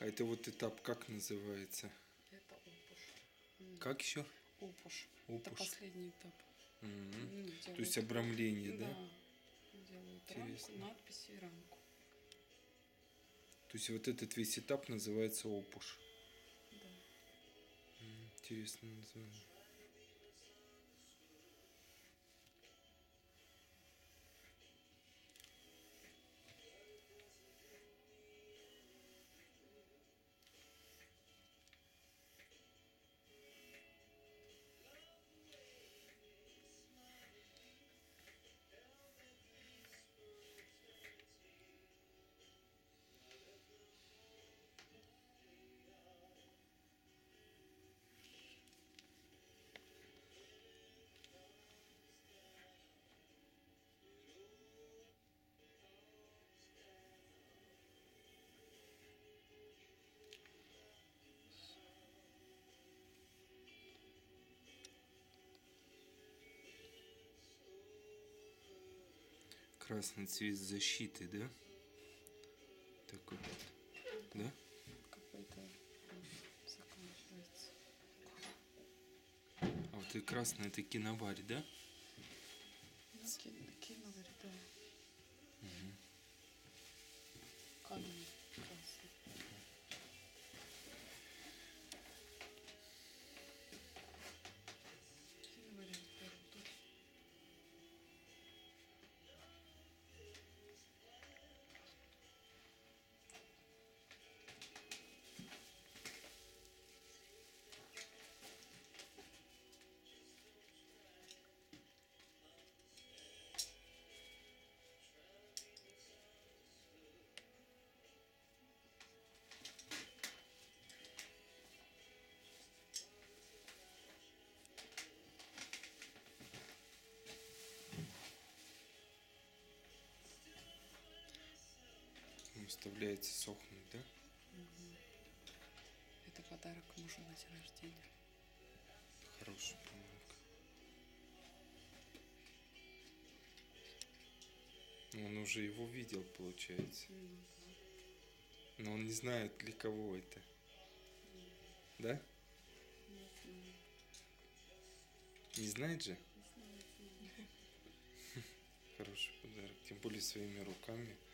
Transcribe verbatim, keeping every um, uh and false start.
А это вот этап как называется? Это опуш. Как еще? Опуш. Опуш. Это последний этап. Угу. Ну, То есть обрамление, да? да? Делают Интересно. рамку, надписи и рамку. То есть вот этот весь этап называется опуш. Да. Интересно название. Красный цвет защиты, да? Такой, да? Какой-то заканчивается. А вот и красный это киноварь, да? Ну, киноварь, да. Угу. Камень красный. Киноварь это тут. Выставляется сохнуть, да? Угу. Это подарок мужу на день рождения. Хороший подарок. Он уже его видел, получается. Mm-hmm. Но он не знает, для кого это. Mm-hmm. Да? Mm-hmm. Не знает же? Не знает. Хороший подарок. Тем более своими руками.